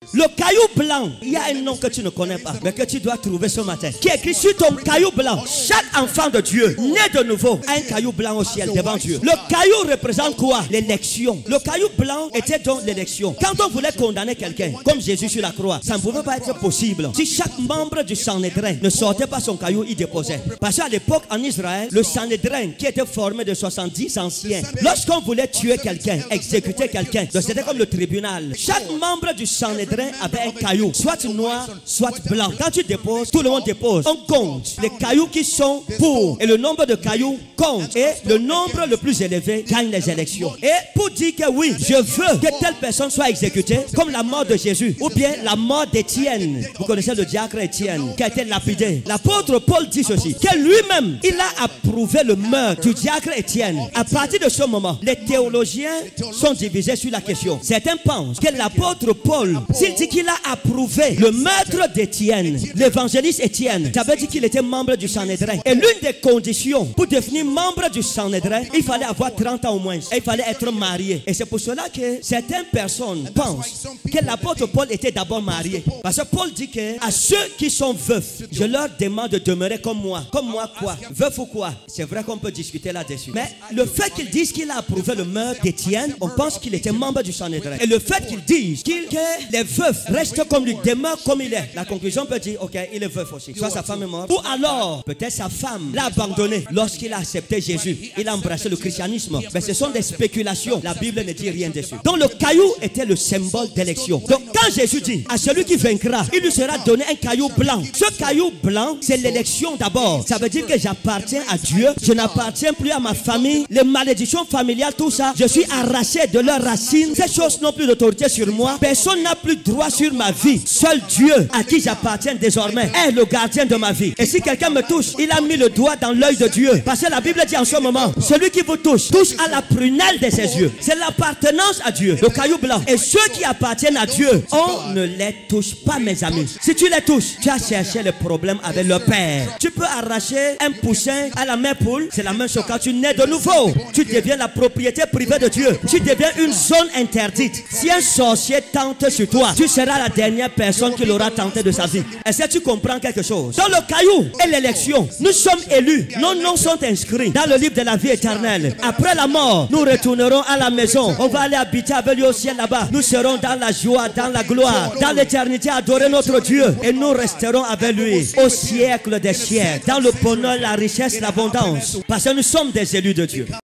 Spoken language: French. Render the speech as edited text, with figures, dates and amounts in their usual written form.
Le caillou blanc, il y a un nom que tu ne connais pas, mais que tu dois trouver ce matin, qui est écrit sur ton caillou blanc. Chaque enfant de Dieu, né de nouveau, a un caillou blanc au ciel devant Dieu. Le caillou représente quoi? L'élection. Le caillou blanc était donc l'élection. Quand on voulait condamner quelqu'un, comme Jésus sur la croix, ça ne pouvait pas être possible. Si chaque membre du Sanhédrin ne sortait pas son caillou, il déposait. Parce qu'à l'époque, en Israël, le Sanhédrin, qui était formé de 70 anciens, lorsqu'on voulait tuer quelqu'un, exécuter quelqu'un, c'était comme le tribunal. Chaque membre du Sanhédrin avait un caillou, soit noir, soit blanc. Quand tu déposes, tout le monde dépose. On compte les cailloux qui sont pour. Et le nombre de cailloux compte. Et le nombre le plus élevé gagne les élections. Et pour dire que oui, je veux que telle personne soit exécutée, comme la mort de Jésus, ou bien la mort d'Étienne. Vous connaissez le diacre Étienne, qui a été lapidé. L'apôtre Paul dit ceci, que lui-même, il a approuvé le meurtre du diacre Étienne. À partir de ce moment, les théologiens sont divisés sur la question. Certains pensent que l'apôtre Paul, s'il dit qu'il a approuvé le meurtre d'Étienne, l'évangéliste Étienne, ça veut dire qu'il était membre du Sanhédrin. Et l'une des conditions pour devenir membre du Sanhédrin, il fallait avoir 30 ans au moins. Et il fallait être marié. Et c'est pour cela que certaines personnes pensent que l'apôtre Paul était d'abord marié. Parce que Paul dit que à ceux qui sont veufs, je leur demande de demeurer comme moi. Comme moi quoi? Veuf ou quoi? C'est vrai qu'on peut discuter là-dessus. Mais le fait qu'ils disent qu'il a approuvé le meurtre d'Étienne, on pense qu'il était membre du Sanhédrin. Et le fait qu'ils disent que les veufs restent comme lui, demeurent comme il est, la conclusion peut dire, ok, il est veuf aussi. Soit sa femme est morte, ou alors, peut-être sa femme l'a abandonné lorsqu'il a accepté Jésus. Il a embrassé le christianisme. Mais ce sont des spéculations. La Bible ne dit rien dessus. Donc le caillou était le symbole d'élection. Donc quand Jésus dit, à celui qui vaincra, il lui sera donné un caillou blanc. Ce caillou blanc, c'est l'élection d'abord. Ça veut dire que j'appartiens à Dieu. Je n'appartiens plus à ma famille. Les malédictions familiales, tout ça, je suis arraché de leurs racines. Ces choses n'ont plus d'autorité sur moi. Personne n'a plus droit sur ma vie. Seul Dieu, à qui j'appartiens désormais, est le gardien de ma vie. Et si quelqu'un me touche, il a mis le doigt dans l'œil de Dieu. Parce que la Bible dit en ce moment, celui qui vous touche, touche à la prunelle de ses yeux. C'est l'appartenance à Dieu, le caillou blanc. Et ceux qui appartiennent à Dieu, on ne les touche pas, mes amis. Si tu les touches, tu as cherché le problème avec le Père. Tu peux arracher un poussin à la mère poule. C'est la même chose quand tu nais de nouveau. Tu deviens la propriété privée de Dieu. Tu deviens une zone interdite. Si un sorcier tente sur toi, tu seras la dernière personne qui l'aura tenté de sa vie. Est-ce que tu comprends quelque chose? Dans le caillou et l'élection, nous sommes élus. Nos noms sont inscrits dans le livre de la vie éternelle. Après la mort, nous retournerons à la maison. On va aller habiter avec lui au ciel là-bas. Nous serons dans la joie, dans la gloire, dans l'éternité, adorer notre Dieu. Et nous resterons avec lui au siècle des siècles. Dans le bonheur, la richesse, l'abondance. Parce que nous sommes des élus de Dieu.